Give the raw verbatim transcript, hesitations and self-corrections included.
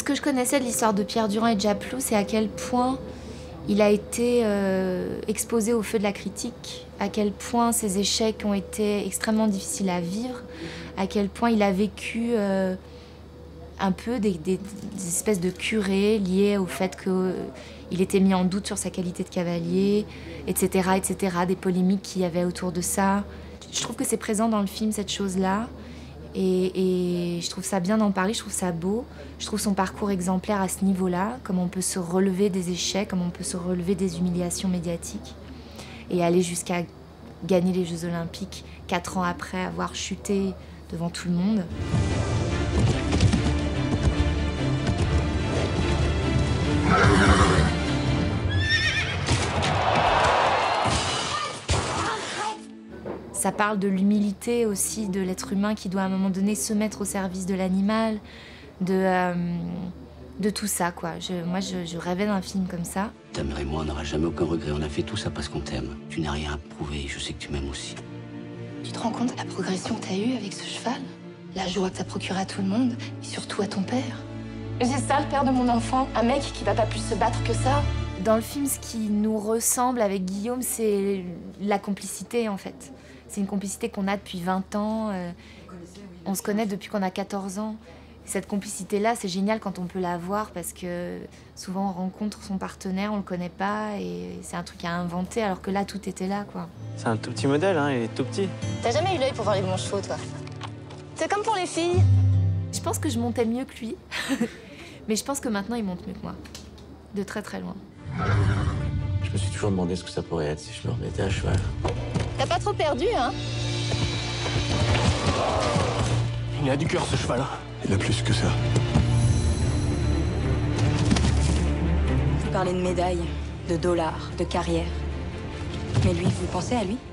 Ce que je connaissais de l'histoire de Pierre Durand et de Japplou, c'est à quel point il a été euh, exposé au feu de la critique, à quel point ses échecs ont été extrêmement difficiles à vivre, à quel point il a vécu euh, un peu des, des, des espèces de curés liés au fait qu'il euh, était mis en doute sur sa qualité de cavalier, et cetera, et cetera, des polémiques qu'il y avait autour de ça. Je trouve que c'est présent dans le film, cette chose-là. Et, et je trouve ça bien d'en parler, je trouve ça beau. Je trouve son parcours exemplaire à ce niveau-là, comment on peut se relever des échecs, comment on peut se relever des humiliations médiatiques et aller jusqu'à gagner les Jeux Olympiques quatre ans après avoir chuté devant tout le monde. Ça parle de l'humilité aussi de l'être humain qui doit à un moment donné se mettre au service de l'animal, de, euh, de tout ça, quoi. Je, moi, je, je rêvais d'un film comme ça. Ta mère et moi, on n'aura jamais aucun regret. On a fait tout ça parce qu'on t'aime. Tu n'as rien à prouver. Je sais que tu m'aimes aussi. Tu te rends compte de la progression que t'as eue avec ce cheval? La joie que t'as procurée à tout le monde, et surtout à ton père. J'ai ça, le père de mon enfant. Un mec qui va pas plus se battre que ça. Dans le film, ce qui nous ressemble avec Guillaume, c'est la complicité, en fait. C'est une complicité qu'on a depuis vingt ans. Euh, on se connaît depuis qu'on a quatorze ans. Cette complicité-là, c'est génial quand on peut la voir parce que souvent on rencontre son partenaire, on le connaît pas et c'est un truc à inventer alors que là, tout était là, quoi. C'est un tout petit modèle, hein, il est tout petit. T'as jamais eu l'œil pour voir les bons chevaux, toi? C'est comme pour les filles. Je pense que je montais mieux que lui. Mais je pense que maintenant, il monte mieux que moi. De très très loin. Je me suis toujours demandé ce que ça pourrait être si je me remettais à cheval. T'as pas trop perdu, hein? Il a du cœur, ce cheval. Il a plus que ça. Vous parlez de médailles, de dollars, de carrière. Mais lui, vous pensez à lui?